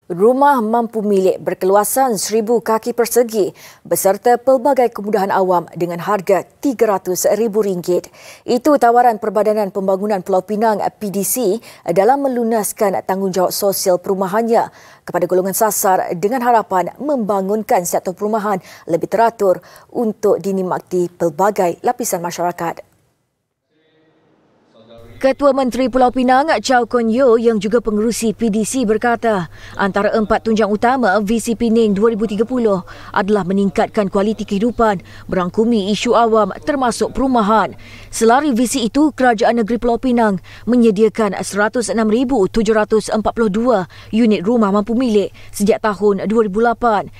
Rumah mampu milik berkeluasan 1,000 kaki persegi beserta pelbagai kemudahan awam dengan harga RM300,000. Itu tawaran Perbadanan Pembangunan Pulau Pinang PDC dalam melunaskan tanggungjawab sosial perumahannya kepada golongan sasar dengan harapan membangunkan sektor perumahan lebih teratur untuk dinikmati pelbagai lapisan masyarakat. Ketua Menteri Pulau Pinang, Chow Kon Yeow yang juga pengerusi PDC berkata, antara 4 tunjang utama visi Pening 2030 adalah meningkatkan kualiti kehidupan, merangkumi isu awam termasuk perumahan. Selari visi itu, Kerajaan Negeri Pulau Pinang menyediakan 106,742 unit rumah mampu milik sejak tahun 2008.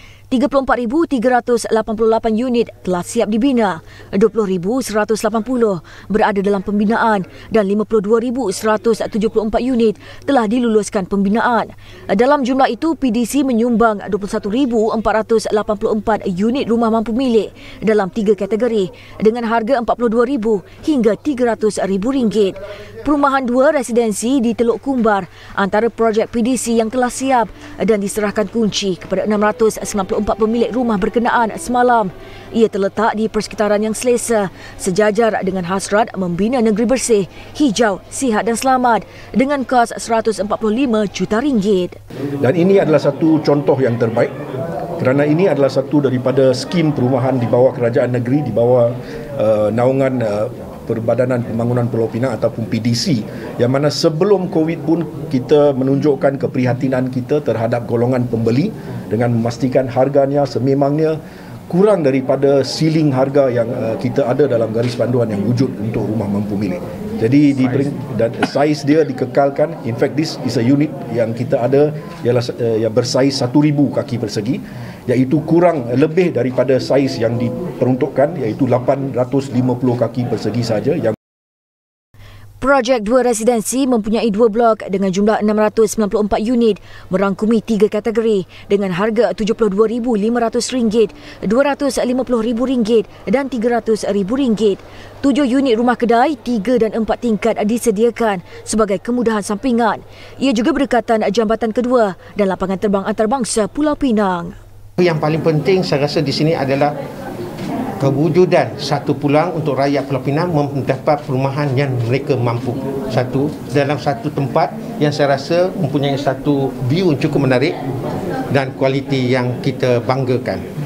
34,388 unit telah siap dibina, 20,180 berada dalam pembinaan dan 52,174 unit telah diluluskan pembinaan. Dalam jumlah itu, PDC menyumbang 21,484 unit rumah mampu milik dalam 3 kategori dengan harga RM42,000 hingga RM300,000. Perumahan 2 residensi di Teluk Kumbar antara projek PDC yang telah siap dan diserahkan kunci kepada 694 pemilik rumah berkenaan semalam. Ia terletak di persekitaran yang selesa, sejajar dengan hasrat membina negeri bersih, hijau, sihat dan selamat dengan kos RM145 juta. Dan ini adalah satu contoh yang terbaik kerana ini adalah satu daripada skim perumahan di bawah kerajaan negeri, di bawah naungan Perbadanan Pembangunan Pulau Pinang ataupun PDC, yang mana sebelum COVID pun kita menunjukkan keprihatinan kita terhadap golongan pembeli dengan memastikan harganya sememangnya kurang daripada ceiling harga yang kita ada dalam garis panduan yang wujud untuk rumah mampu milik. Jadi dan saiz dia dikekalkan. In fact, this is a unit yang kita ada ialah yang bersaiz 1,000 kaki persegi, iaitu kurang lebih daripada saiz yang diperuntukkan, iaitu 850 kaki persegi saja. Projek 2 residensi mempunyai 2 blok dengan jumlah 694 unit merangkumi 3 kategori dengan harga RM72,500, RM250,000 dan RM300,000. 7 unit rumah kedai 3 dan 4 tingkat disediakan sebagai kemudahan sampingan. Ia juga berdekatan jambatan kedua dan lapangan terbang antarabangsa Pulau Pinang. Yang paling penting saya rasa di sini adalah kewujudan satu peluang untuk rakyat Pulau Pinang mendapat perumahan yang mereka mampu. Dalam satu tempat yang saya rasa mempunyai satu view cukup menarik dan kualiti yang kita banggakan.